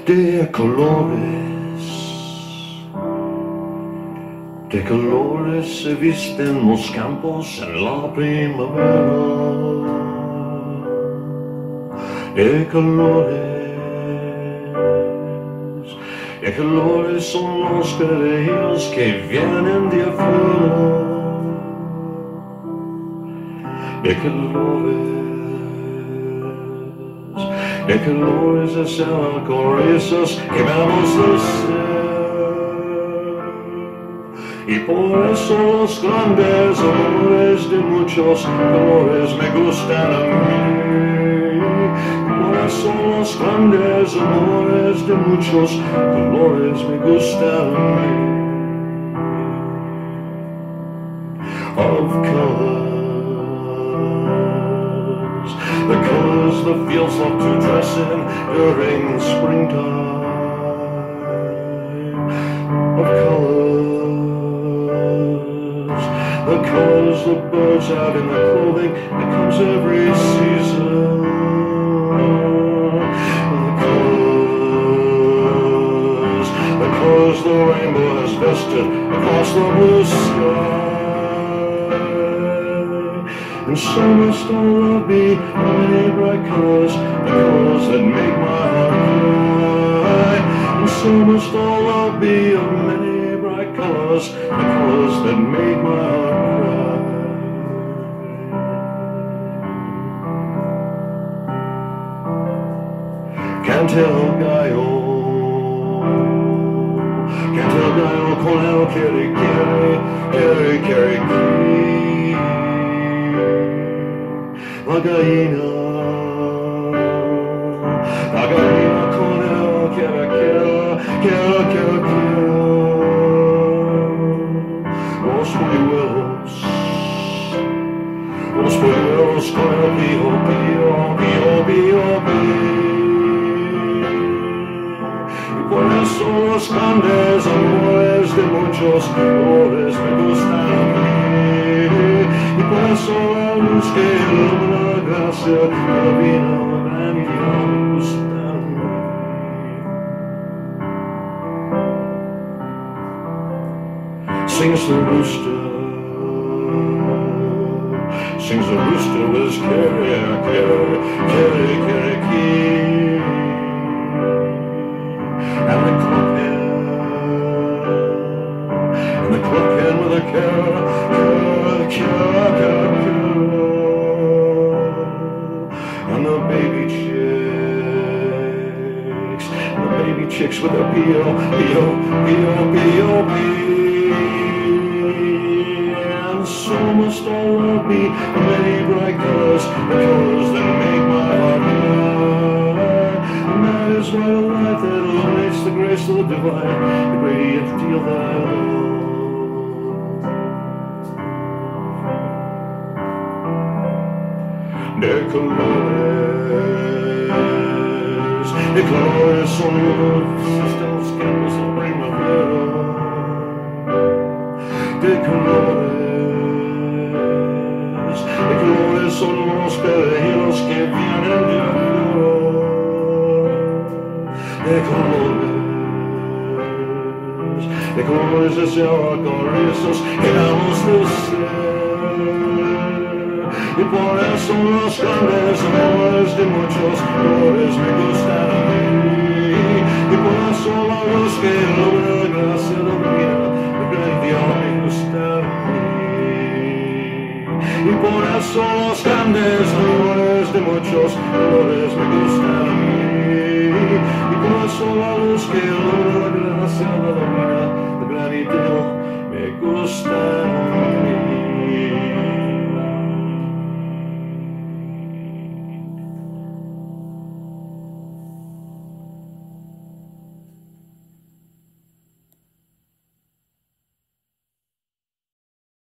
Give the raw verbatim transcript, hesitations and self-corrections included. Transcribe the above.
de colores, de colores se visten los campos en la primavera, de colores, de colores son los queridos que vienen de afuera, de colores. De colores de ser alcoholizos que vamos a ser. Y por eso los grandes amores de muchos colores me gustan a mí. Y por eso los grandes amores de muchos colores me gustan a mí. Of color. The colors the fields love to dress in during springtime. Of colors, the colors the birds have in the clothing that comes every season. The colors, the colors the rainbow has vested across the blue sky. And so must all love be many bright colors, the colors that make my heart cry. And so must all love be of many bright colors, the colors that make my heart cry. Can't tell Gallo, can't tell Gallo con el kiri kiri, kiri kiri kiri. La gallina, la gallina con el quiera, quiera, quiera, quiera, quiera. Los polluelos, los polluelos con el pío, pío, pío, pío, pío. Y por eso los grandes amores de muchos colores me gustan a mí. Y por eso la luz que ilumina la gracia de la vida, la gran idea me gusta a mí. Sings the rooster, sings the rooster with his carry, carry, carry, carry, key. And the clock and the clock hand with a carrot, carrot, carrot, carrot, carrot. And the baby chicks, and the baby chicks with a peo, peo, peo, peo, peo. And so must all love be many bright colors, the colors that make my heart cry. And that is why the light that illuminates the grace of the divine, the radiant deal that I love. De colores, de colores son los campos de primavera. De colores, de colores son los peregrinos que vienen de afuera. De colores, de colores de ser alcoholizos que vamos a ser. Y por eso los grandes amores de muchos colores me gustan a mí. Y por eso la luz que ilumina la gracia de la vida, la gran idea me gusta a mí. Y por eso los grandes amores de muchos colores me gustan a mí. Y por eso la luz que ilumina la gracia de la vida, la gran idea me gusta a mí.